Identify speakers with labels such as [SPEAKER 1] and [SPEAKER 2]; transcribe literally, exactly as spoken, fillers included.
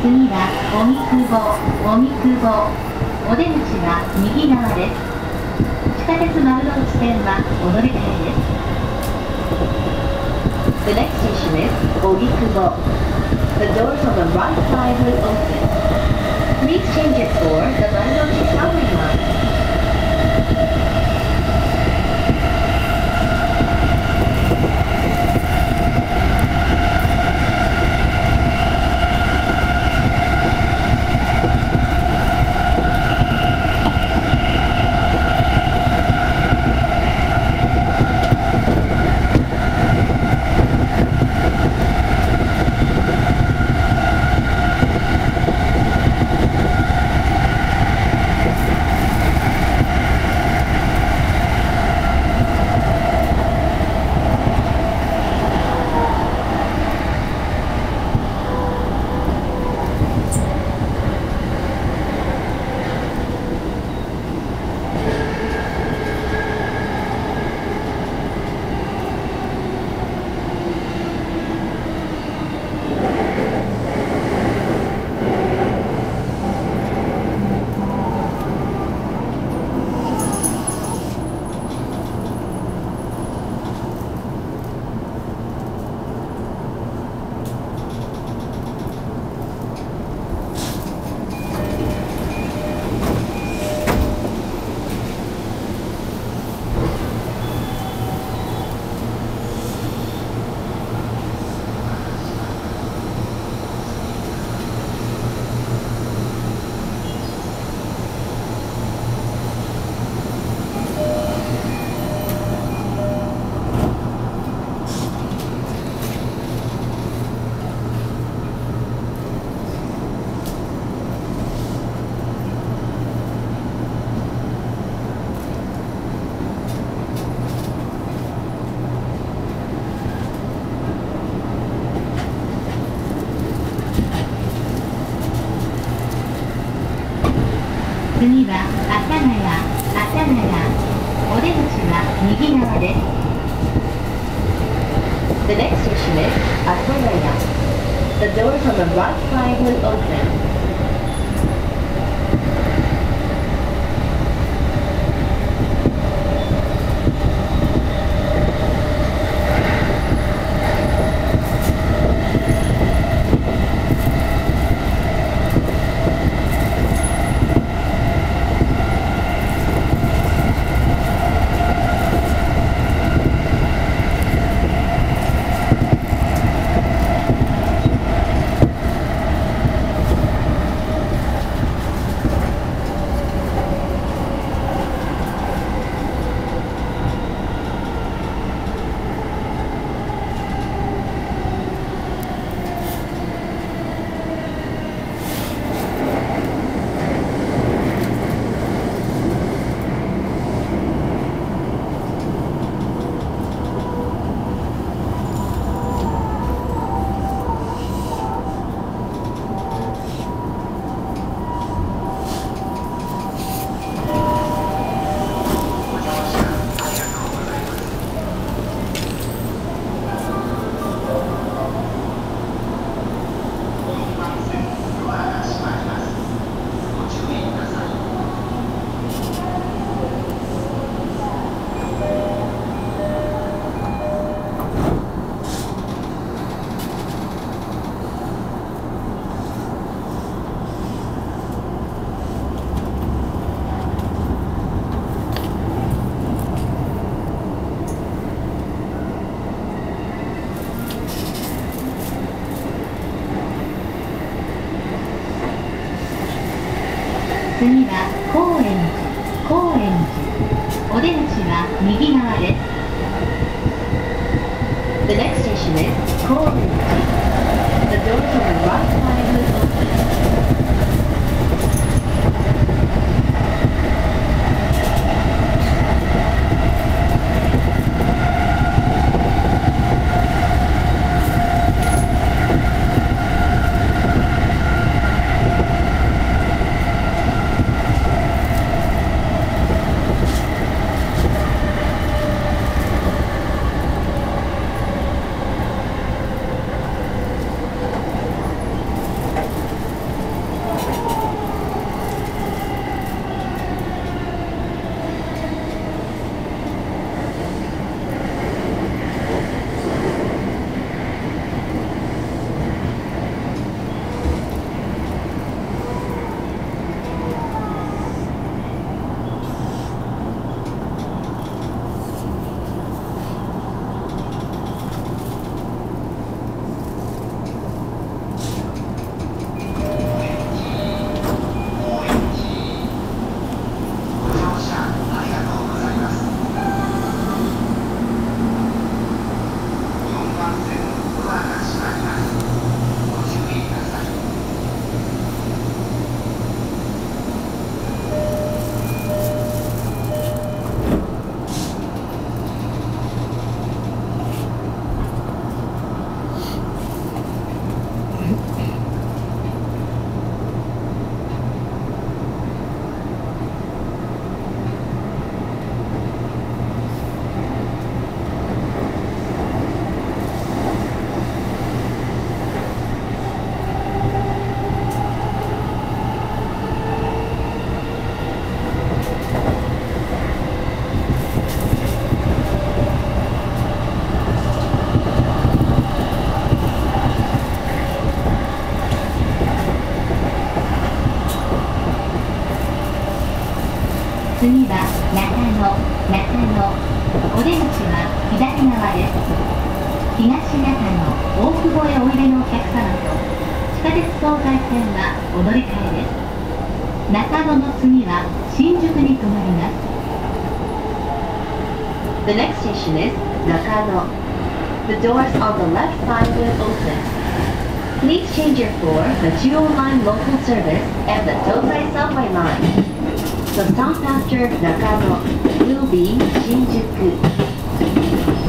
[SPEAKER 1] 次は荻窪、荻窪。お出口は右側です。地下鉄丸ノ内線はお乗り換えです。The next station is 荻窪. The doors on the right side will open. Please change it for the Marunouchi subway line. 次は阿佐ヶ谷、阿佐ヶ谷。お出口は右側です。The next station is 阿佐ヶ谷. The doors on the right side will open.次は高円寺、高円寺。お出口は右側です。The next station is 高円寺. The doors on the right side will open.
[SPEAKER 2] 「
[SPEAKER 1] 中野、お出口は左側です。東中野、大久保へおいでのお客様と地下鉄東西線はお乗り換えです。中野の次は新宿に停まります。The next station is Nakano. The doors on the left side will open. Please change your for the Chuo Line local service and the Tozai subway line. The stop after Nakano will be Shinjuku.